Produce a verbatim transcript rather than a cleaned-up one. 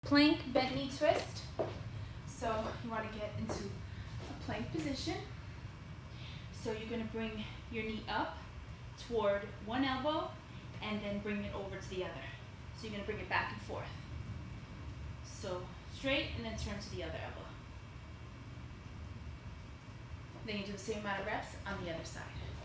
plank bent knee twist. So you want to get into a plank position. So you're going to bring your knee up toward one elbow and then bring it over to the other. So you're going to bring it back and forth. So straight and then turn to the other elbow. Then you do the same amount of reps on the other side.